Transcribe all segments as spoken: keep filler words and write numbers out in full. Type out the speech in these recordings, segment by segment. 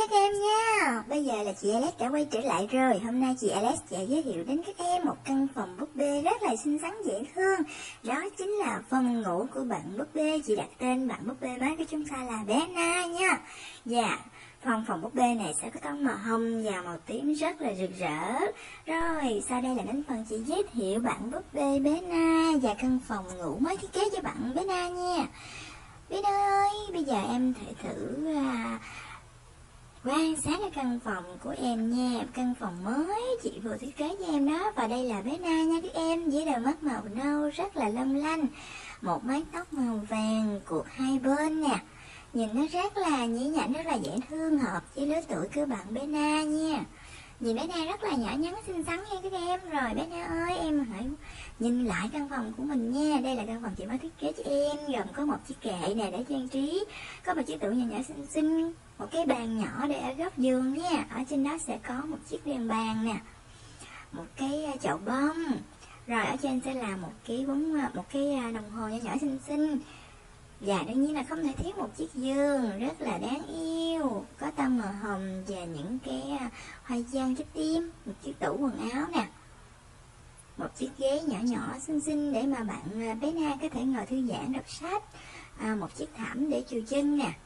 các em nha. Bây giờ là chị Alex đã quay trở lại rồi. Hôm nay chị Alex sẽ giới thiệu đến các em một căn phòng búp bê rất là xinh xắn dễ thương. Đó chính là phòng ngủ của bạn búp bê. Chị đặt tên bạn búp bê mới của chúng ta là bé Na nha. Dạ, phòng phòng búp bê này sẽ có tông màu hồng và màu tím rất là rực rỡ. Rồi, sau đây là đến phần chị giới thiệu bạn búp bê bé Na và căn phòng ngủ mới thiết kế cho bạn bé Na nha. Bé Na ơi, bây giờ em thể thử à, quan sát cái căn phòng của em nha. Căn phòng mới chị vừa thiết kế cho em đó. Và đây là bé Na nha các em, với đôi mắt màu nâu rất là long lanh, một mái tóc màu vàng cuộn hai bên nè, nhìn nó rất là nhí nhảnh, rất là dễ thương, hợp với lứa tuổi của bạn bé Na nha. Nhìn bé Na rất là nhỏ nhắn xinh xắn nha các em. Rồi bé Na ơi, em hãy nhìn lại căn phòng của mình nha. Đây là căn phòng chị mới thiết kế cho em, gồm có một chiếc kệ nè để trang trí, có một chiếc tủ nhỏ nhỏ xinh xinh, một cái bàn nhỏ để ở góc giường nha. Ở trên đó sẽ có một chiếc đèn bàn nè, một cái chậu bông, rồi ở trên sẽ là một cái bóng, một cái đồng hồ nhỏ nhỏ xinh xinh. Và đương nhiên là không thể thiếu một chiếc giường rất là đáng yêu, có tông màu hồng và những cái hoa văn trái tim, một chiếc tủ quần áo nè, một chiếc ghế nhỏ nhỏ xinh xinh để mà bạn bé Na có thể ngồi thư giãn đọc sách, à, một chiếc thảm để chùi chân nè.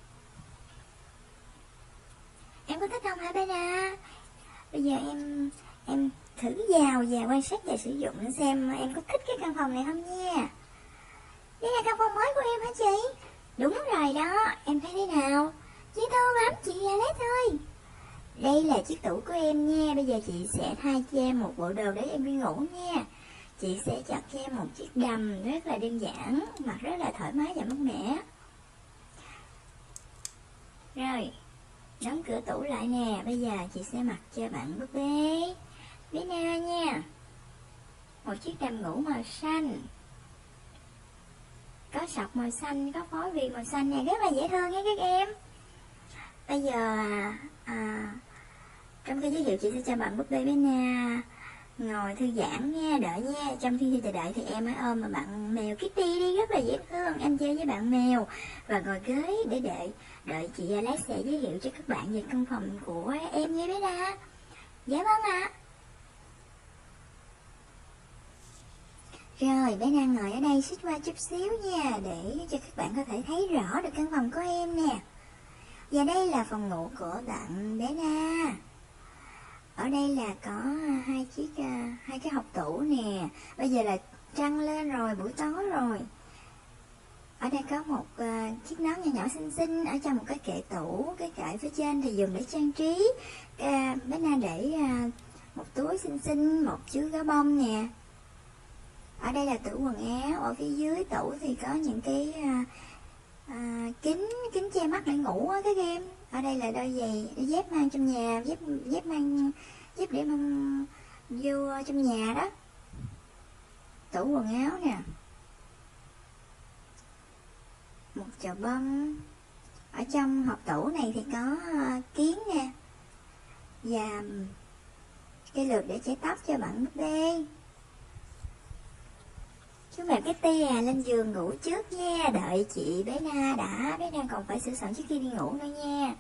Em có thích không hả bé Na? Bây giờ em em thử vào và quan sát và sử dụng xem em có thích cái căn phòng này không nha. Đây là căn phòng mới của em hả chị? Đúng rồi đó, em thấy thế nào? Dễ thương lắm chị Alex ơi. Đây là chiếc tủ của em nha. Bây giờ chị sẽ thay cho em một bộ đồ để em đi ngủ nha. Chị sẽ chọn cho em một chiếc đầm rất là đơn giản, mặc rất là thoải mái và mát mẻ. Rồi, đóng cửa tủ lại nè. Bây giờ chị sẽ mặc cho bạn búp bê bé Na nha một chiếc đầm ngủ màu xanh, có sọc màu xanh, có phối viền màu xanh này, rất là dễ thương nha các em. Bây giờ à, trong cái giới thiệu chị sẽ cho bạn búp bê bé Na ngồi thư giãn nha, đợi nha. Trong khi chờ đợi thì em hãy ôm mà bạn mèo Kitty đi, rất là dễ thương. Em chơi với bạn mèo và ngồi ghế để đợi đợi chị Alex sẽ giới thiệu cho các bạn về căn phòng của em nha bé Na. Dạ vâng ạ. Rồi bé Na ngồi ở đây xích qua chút xíu nha, để cho các bạn có thể thấy rõ được căn phòng của em nè. Và đây là phòng ngủ của bạn bé Na. Ở đây là có hai chiếc hai cái hộc tủ nè. Bây giờ là trăng lên rồi, buổi tối rồi. Ở đây có một uh, chiếc nón nhỏ nhỏ xinh xinh ở trong một cái kệ tủ. Cái kệ phía trên thì dùng để trang trí. uh, Bé Na để uh, một túi xinh xinh, một chú gấu bông nè. Ở đây là tủ quần áo. Ở phía dưới tủ thì có những cái uh, À, kính kính che mắt để ngủ á các em. Ở đây là đôi giày, đôi dép mang trong nhà, dép dép mang dép để mang vô trong nhà đó. Tủ quần áo nè, một chậu bông. Ở trong hộp tủ này thì có uh, kiến nè, và cây lược để chải tóc cho bạn búp bê. Chú mèo Kitty à, lên giường ngủ trước nha, đợi chị bé Na đã. Bé Na còn phải sửa soạn trước khi đi ngủ nữa nha.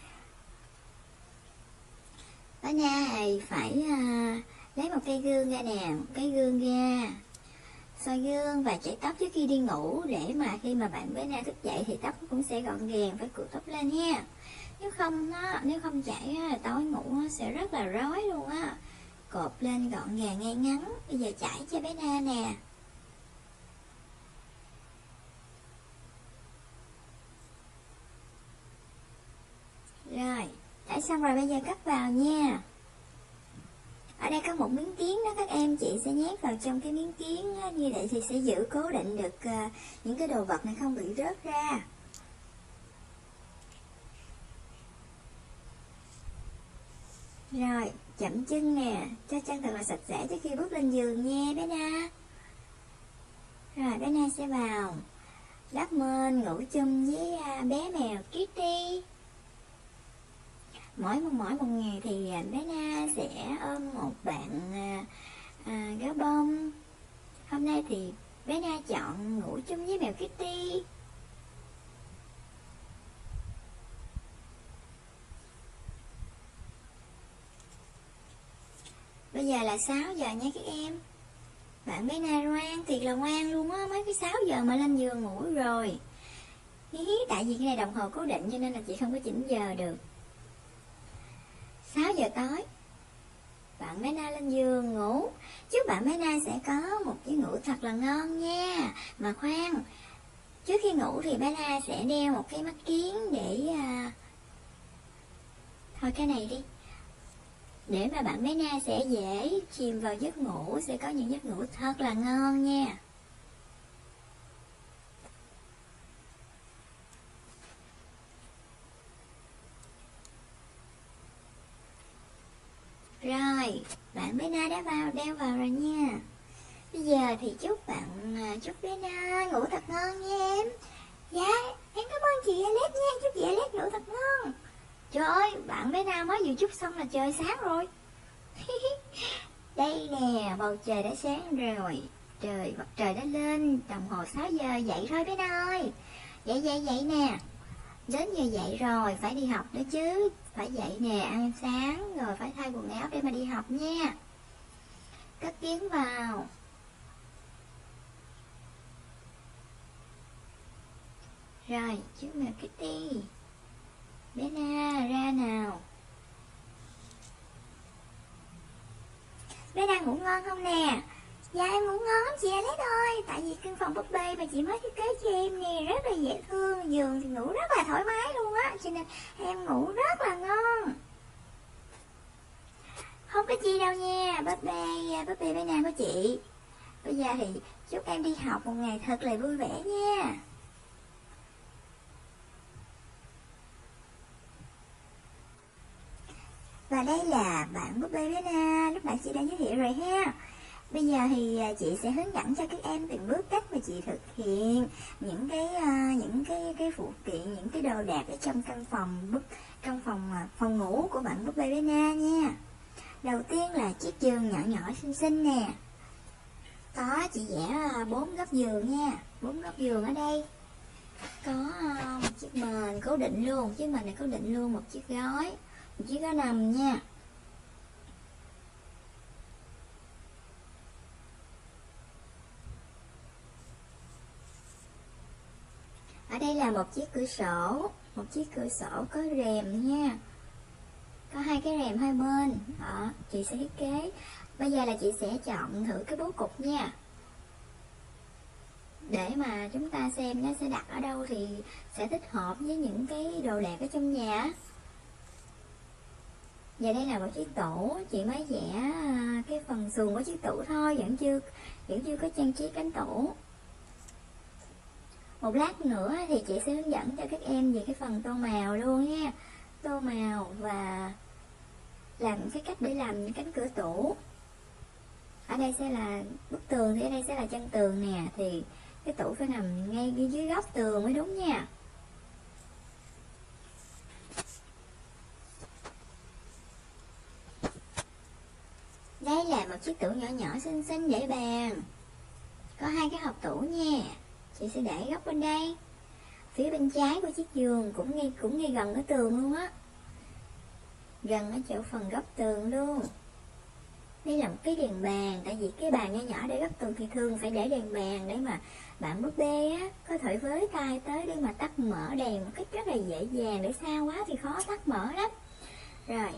Bé Na thì phải à, lấy một cây gương ra nè, một cái gương ra, soi gương và chải tóc trước khi đi ngủ, để mà khi mà bạn bé Na thức dậy thì tóc cũng sẽ gọn gàng, phải cột tóc lên nha. Nếu không nó nếu không chải á, tối ngủ nó sẽ rất là rối luôn á. Cột lên gọn gàng ngay ngắn. Bây giờ chải cho bé Na nè. Rồi, đã xong rồi, bây giờ cất vào nha. Ở đây có một miếng kiến đó các em, chị sẽ nhét vào trong cái miếng kiến đó, như vậy thì sẽ giữ cố định được uh, những cái đồ vật này không bị rớt ra. Rồi, chậm chân nè, cho chân thật là sạch sẽ trước khi bước lên giường nha bé Na. Rồi, bé Na sẽ vào đắp mền ngủ chung với uh, bé mèo Kitty. Mỗi một mỗi một ngày thì bé Na sẽ ôm một bạn à, à, gấu bông. Hôm nay thì bé Na chọn ngủ chung với mèo Kitty. Bây giờ là sáu giờ nha các em. Bạn bé Na ngoan, thiệt là ngoan luôn á, mới cái sáu giờ mà lên giường ngủ rồi. Hí hí, tại vì cái này đồng hồ cố định cho nên là chị không có chỉnh giờ được. sáu giờ tối, bạn bé Na lên giường ngủ. Chúc bạn bé Na sẽ có một giấc ngủ thật là ngon nha. Mà khoan, trước khi ngủ thì bé Na sẽ đeo một cái mắt kiếng để à... thôi cái này đi, để mà bạn bé Na sẽ dễ chìm vào giấc ngủ, sẽ có những giấc ngủ thật là ngon nha. Rồi, bạn bé Na đã vào, đeo vào rồi nha. Bây giờ thì chúc bạn, chúc bé Na ngủ thật ngon nha em. Dạ, em cảm ơn chị Alex nha, chúc chị Alex ngủ thật ngon. Trời ơi, bạn bé Na mới vừa chúc xong là trời sáng rồi. Đây nè, bầu trời đã sáng rồi. Trời, mặt trời đã lên, đồng hồ sáu giờ, dậy thôi bé Na ơi. Dậy dậy dậy nè. Đến giờ dậy rồi, phải đi học nữa chứ. Phải dậy nè, ăn sáng, rồi phải thay quần áo để mà đi học nha. Cất kiếng vào. Rồi, chú mèo Kitty. Bé Na, ra nào. Bé Na ngủ ngon không nè? Dạ em ngủ ngon lắm chị Alex ơi. Tại vì căn phòng búp bê mà chị mới thiết kế cho em nè, rất là dễ thương. Giường thì ngủ rất là thoải mái luôn á, cho nên em ngủ rất là ngon. Không có chi đâu nha, búp bê, búp bê bé Na của chị. Bây giờ thì chúc em đi học một ngày thật là vui vẻ nha. Và đây là bạn búp bê bé Na, lúc nãy chị đã giới thiệu rồi ha. Bây giờ thì chị sẽ hướng dẫn cho các em từng bước cách mà chị thực hiện những cái những cái cái phụ kiện, những cái đồ đạc ở trong căn phòng búp trong phòng phòng ngủ của bạn búp bê bé Na nha. Đầu tiên là chiếc giường nhỏ nhỏ xinh xinh nè. Có chị vẽ bốn góc giường nha, bốn góc giường ở đây. Có một chiếc mền cố định luôn, chiếc mền này cố định luôn, một chiếc gối, một chiếc gối nằm nha. Ở đây là một chiếc cửa sổ, một chiếc cửa sổ có rèm nha. Có hai cái rèm hai bên. Đó, chị sẽ thiết kế. Bây giờ là chị sẽ chọn thử cái bố cục nha. Để mà chúng ta xem nó sẽ đặt ở đâu thì sẽ thích hợp với những cái đồ đạc ở trong nhà. Và đây là một chiếc tủ, chị mới vẽ cái phần sườn của chiếc tủ thôi, vẫn chưa vẫn chưa có trang trí cánh tủ. Một lát nữa thì chị sẽ hướng dẫn cho các em về cái phần tô màu luôn nha. Tô màu và làm cái cách để làm những cánh cửa tủ. Ở đây sẽ là bức tường, thì ở đây sẽ là chân tường nè, thì cái tủ phải nằm ngay dưới góc tường mới đúng nha. Đây là một chiếc tủ nhỏ nhỏ xinh xinh để bàn. Có hai cái hộp tủ nha. Chị sẽ để góc bên đây. Phía bên trái của chiếc giường cũng ngay cũng ngay gần cái tường luôn á. Gần ở chỗ phần góc tường luôn. Đây là một cái đèn bàn, tại vì cái bàn nhỏ nhỏ để góc tường thì thường phải để đèn bàn để mà bạn búp bê á có thể với tay tới để mà tắt mở đèn một cách rất là dễ dàng, để xa quá thì khó tắt mở lắm. Rồi.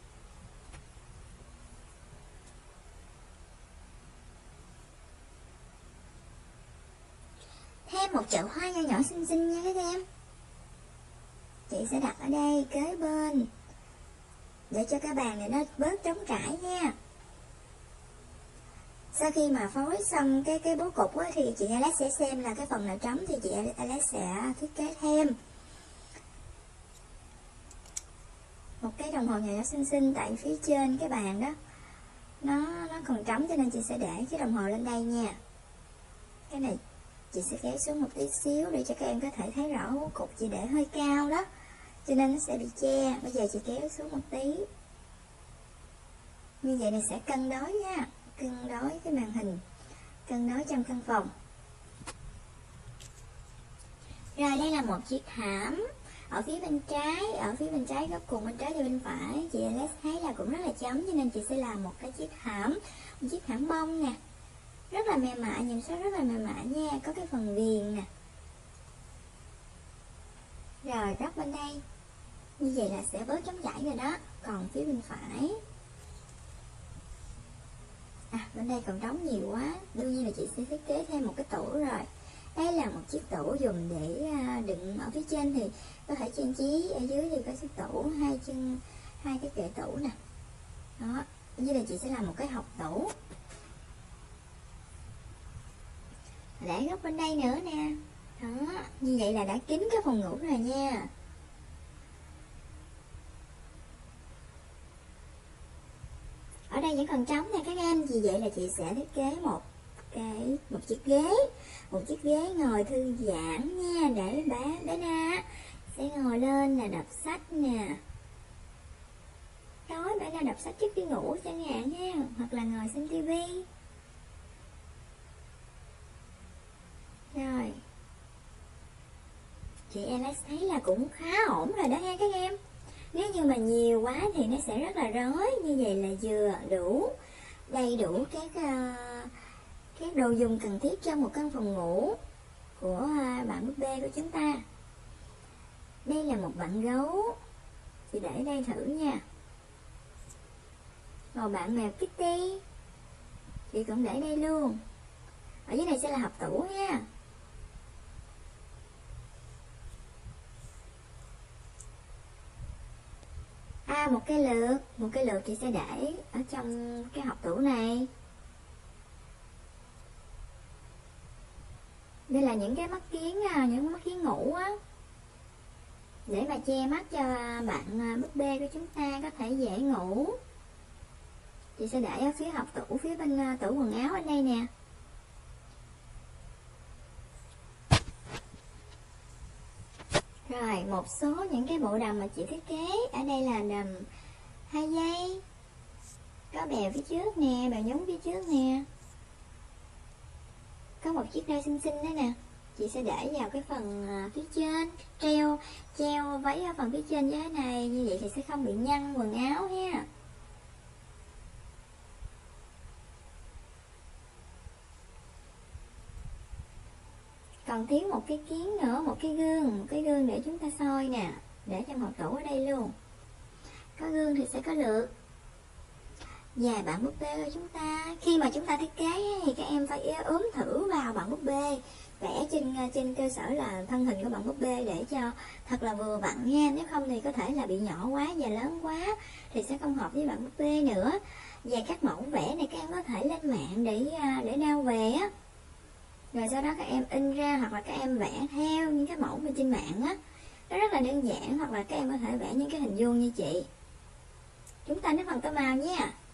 Thêm một chậu hoa nhỏ nhỏ xinh xinh nha các em. Chị sẽ đặt ở đây kế bên để cho cái bàn này nó bớt trống trải nha. Sau khi mà phối xong cái cái bố cục á, thì chị Alex sẽ xem là cái phần nào trống thì chị Alex sẽ thiết kế thêm một cái đồng hồ nhỏ nhỏ xinh xinh, tại phía trên cái bàn đó nó nó còn trống cho nên chị sẽ để cái đồng hồ lên đây nha. Cái này chị sẽ kéo xuống một tí xíu để cho các em có thể thấy rõ bố cục, chị để hơi cao đó cho nên nó sẽ bị che. Bây giờ chị kéo xuống một tí, như vậy này sẽ cân đối nha, cân đối cái màn hình, cân đối trong căn phòng. Rồi đây là một chiếc thảm, ở phía bên trái, ở phía bên trái góc cùng bên trái và bên phải chị Alex thấy là cũng rất là trống, cho nên chị sẽ làm một cái chiếc hãm, một chiếc hãm bông nè, rất là mềm mại, nhìn số rất là mềm mại nha, có cái phần viền nè. Rồi góc bên đây như vậy là sẽ bớt trống chảy rồi đó. Còn phía bên phải, à bên đây còn trống nhiều quá, đương nhiên là chị sẽ thiết kế thêm một cái tủ rồi. Đây là một chiếc tủ dùng để đựng, ở phía trên thì có thể trang trí, ở dưới thì có chiếc tủ, hai chân, hai cái kệ tủ nè. Đó, dưới đây chị sẽ làm một cái hộc tủ. Để góc bên đây nữa nè. Đó, như vậy là đã kín cái phòng ngủ rồi nha. Ở đây vẫn còn trống nè các em, vì vậy là chị sẽ thiết kế một cái một chiếc ghế, một chiếc ghế ngồi thư giãn nha, để bé bé Na sẽ ngồi lên là đọc sách nè. Tối bé Na đọc sách trước khi ngủ chẳng hạn ha, hoặc là ngồi xem tivi. Rồi chị Alex thấy là cũng khá ổn rồi đó ha các em. Nếu như mà nhiều quá thì nó sẽ rất là rối, như vậy là vừa đủ, đầy đủ các uh, các đồ dùng cần thiết trong một căn phòng ngủ của uh, bạn búp bê của chúng ta. Đây là một bạn gấu, chị để đây thử nha. Rồi bạn mèo Kitty, chị cũng để đây luôn. Ở dưới này sẽ là hộp tủ nha. À, một cây lược, một cây lược chị sẽ để ở trong cái hộp tủ này. Đây là những cái mắt kiến, những mắt kiến ngủ á, để mà che mắt cho bạn búp bê của chúng ta có thể dễ ngủ. Chị sẽ để ở phía hộp tủ, phía bên tủ quần áo ở đây nè. Rồi, một số những cái bộ đầm mà chị thiết kế, ở đây là đầm hai dây, có bèo phía trước nè, bèo nhúng phía trước nè. Có một chiếc đai xinh xinh đó nè, chị sẽ để vào cái phần phía trên, treo, treo váy ở phần phía trên như thế này, như vậy thì sẽ không bị nhăn quần áo ha. Còn thiếu một cái kiến nữa, một cái gương, một cái gương để chúng ta soi nè, để trong hộp tủ ở đây luôn. Có gương thì sẽ có lược. Và bạn búp bê của chúng ta, khi mà chúng ta thiết kế thì các em phải ướm thử vào bạn búp bê, vẽ trên trên cơ sở là thân hình của bạn búp bê để cho thật là vừa vặn nha, nếu không thì có thể là bị nhỏ quá và lớn quá thì sẽ không hợp với bạn búp bê nữa. Và các mẫu vẽ này các em có thể lên mạng để để đao về á, rồi sau đó các em in ra hoặc là các em vẽ theo những cái mẫu bên trên mạng á, nó rất là đơn giản. Hoặc là các em có thể vẽ những cái hình vuông như chị. Chúng ta đến phần tô màu nha.